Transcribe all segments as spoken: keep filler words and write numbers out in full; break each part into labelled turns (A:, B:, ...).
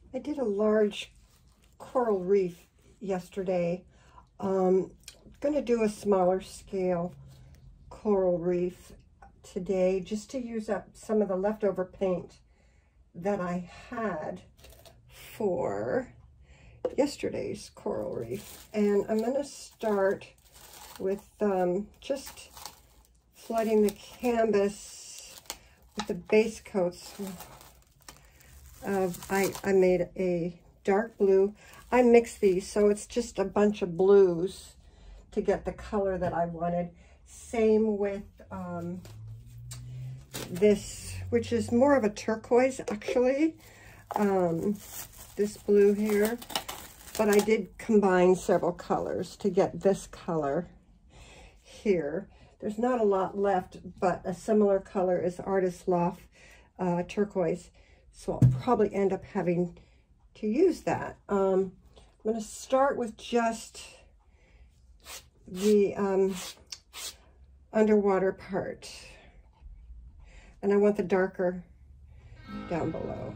A: I did a large coral reef yesterday. Um, going to do a smaller scale coral reef today just to use up some of the leftover paint that I had for yesterday's coral reef. And I'm going to start with um, just flooding the canvas with the base coats. Of, I, I made a dark blue. I mixed these, so it's just a bunch of blues to get the color that I wanted. Same with um, this, which is more of a turquoise, actually. Um, this blue here. But I did combine several colors to get this color here. There's not a lot left, but a similar color is Artist Loft uh, turquoise. So I'll probably end up having to use that. Um, I'm going to start with just the um, underwater part. And I want the darker down below.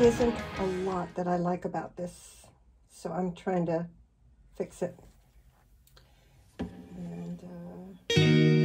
A: isn't a lot that I like about this, so I'm trying to fix it. And uh,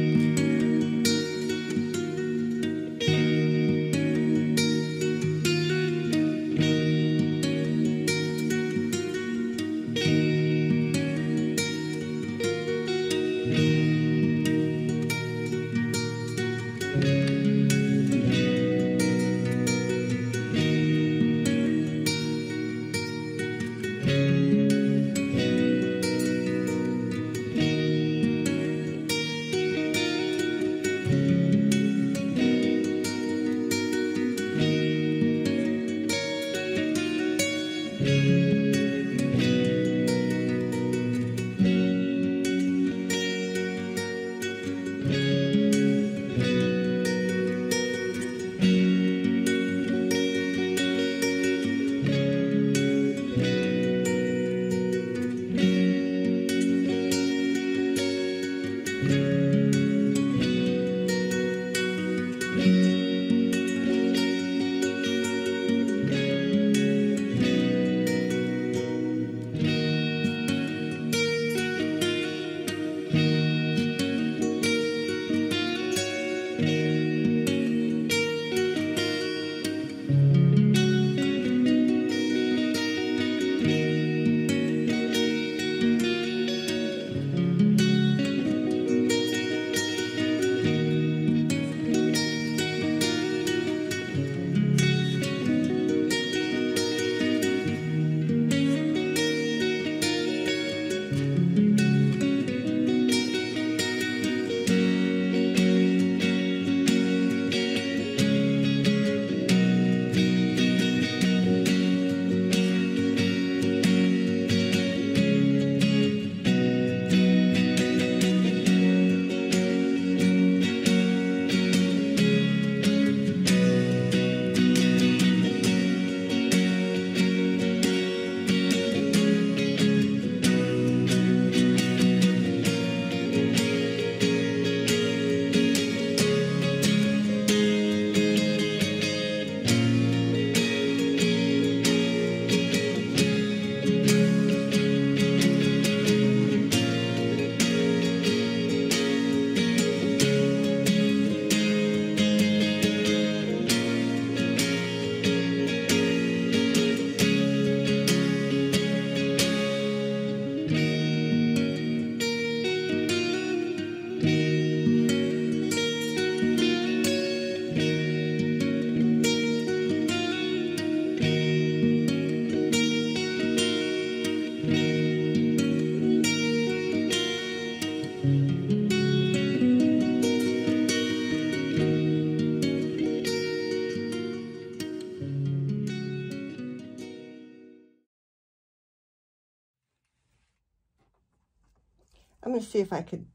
A: I'm going to see if I could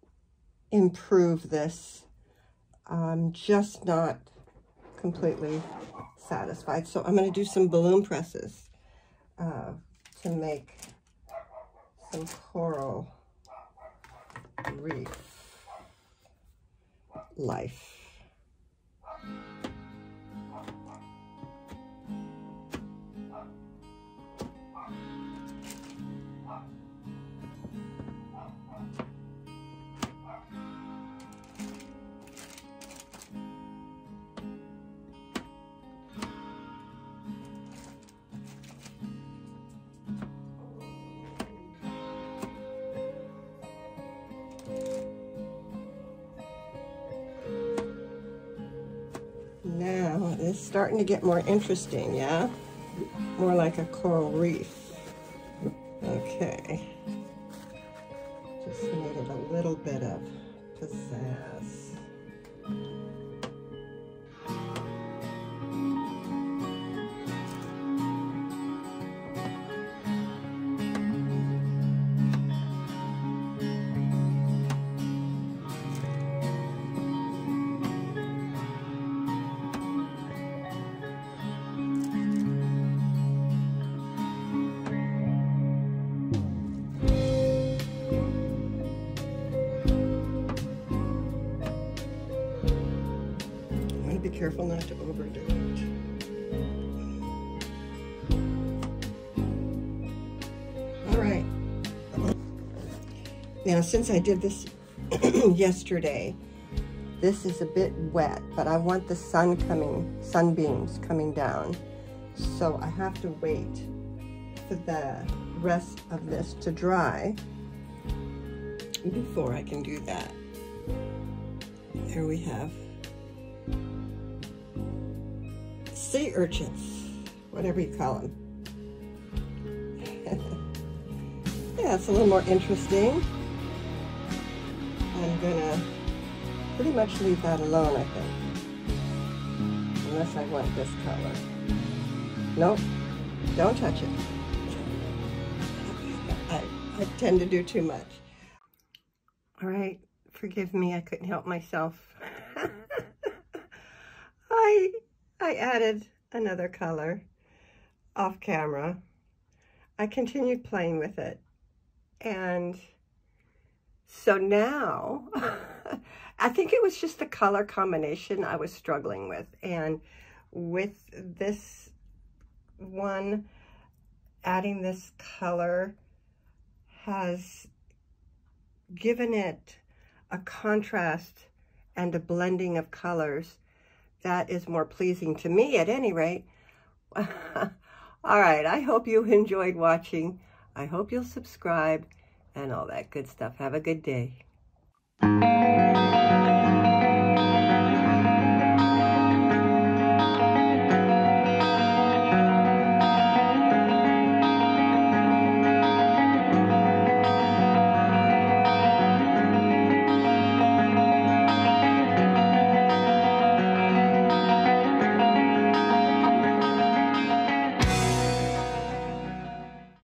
A: improve this. I'm just not completely satisfied. So I'm going to do some balloon presses uh, to make some coral reef life. Now it's starting to get more interesting, yeah? More like a coral reef. Okay. Just needed a little bit of pizzazz. Be careful not to overdo it. Now, since I did this yesterday, this is a bit wet, but I want the sun coming, sunbeams coming down. So I have to wait for the rest of this to dry before I can do that. There we have sea urchins, whatever you call them. Yeah, it's a little more interesting. I'm gonna pretty much leave that alone, I think. Unless I want this color. Nope, don't touch it. I, I tend to do too much. All right, forgive me, I couldn't help myself. I, I added another color off camera. I continued playing with it. And so now, I think it was just the color combination I was struggling with. And with this one, adding this color has given it a contrast and a blending of colors that is more pleasing to me at any rate. All right, I hope you enjoyed watching. I hope you'll subscribe and all that good stuff. Have a good day.